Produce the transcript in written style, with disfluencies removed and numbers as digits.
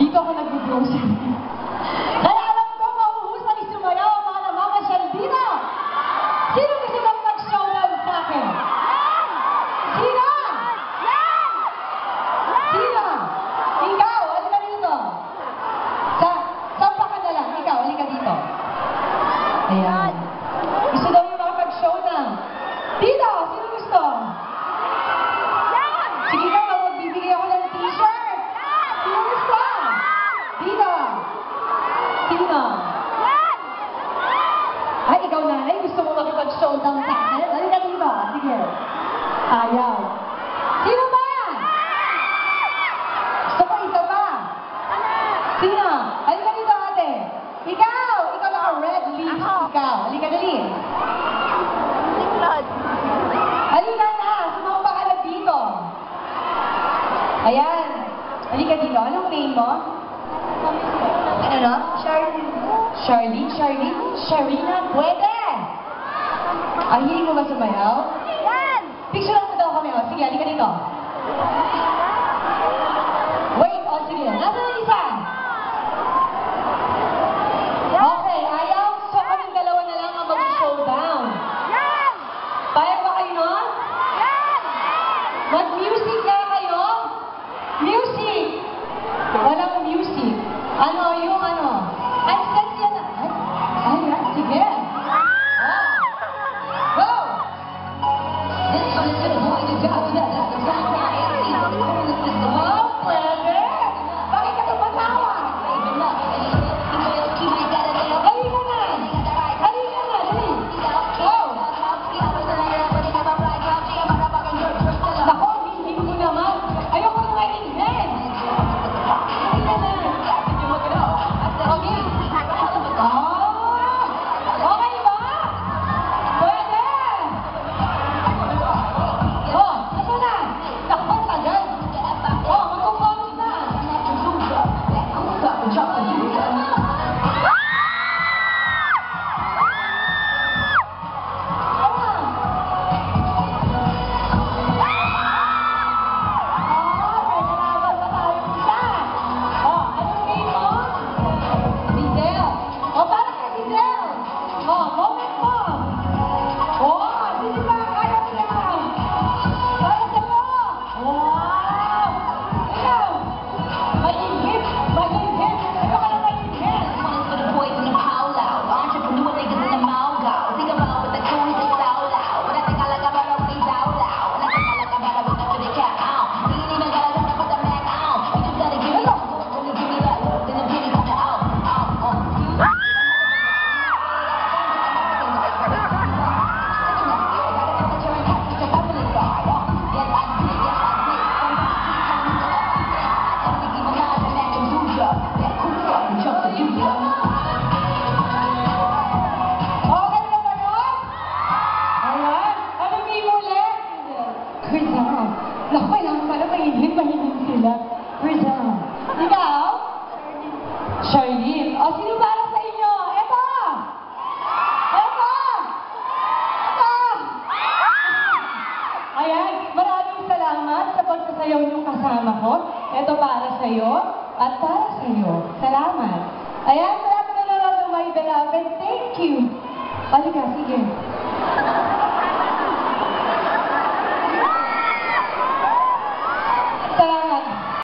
Dito ako nag-grocery. Kaya alam ko, mauhusay sumayaw ang mga namamasyal dito. Sino gusto bang mag-showdown sa akin? Sino? Sino? Ikaw, halika dito. Sampa ka na lang. Ikaw, halika dito. Ayan. Gusto daw yung makapag-showdown. Dito, sino gusto? Sige na, magbibigay ako ng t-shirt. Sino gusto? Dito. Sino? Ay, ikaw nanay, gusto mo makipag-showdown sa akin? Halika dito. Sige. Ayaw. Sino ba? Gusto ko isa ba? Sino? Halika dito, ate. Ikaw! Ikaw naka-red leaf. Ikaw. Halika dali. Halika na. Sumamba ka na dito. Ayan. Halika dito. Anong name mo? Ano no? Charlene. Charlene? Charlene? Sharina? Pwede! Ang hiling mo ba sumayaw? Yan! Picture lang mo daw kami. O, sige, halika dito. Wait, o sige. Nasaan ang isa? Okay, ayaw. So, kaming dalawa na lang ang mag-showdown. Yan! Payag ba kayo nun? Yan! Mag-music na kayo? Music! Walang music. Ano, yung ano? Ay, sense yan. Ay, sige. Go! Oh, pwede! Bakit ka tumatawa? Halika na! Halika na! Dali! Go! Nako, hindi ko naman. Ayoko na mainhin. Halika na! Okay. Okay ba? Pwede! Oh, ito na! Nako, tagal! Oh, magkukulit na! Naku, kailangan pala mahinin sila. Rizal. Ikaw? Charlene. O, sino para sa inyo? Eto! Eto! Eto! Ayan, maraming salamat sa pagsasayaw niyong kasama ko. Eto para sa'yo at para sa'yo. Salamat. Ayan, salamat na nanonood ng My Beloved. Thank you. Halika, sige.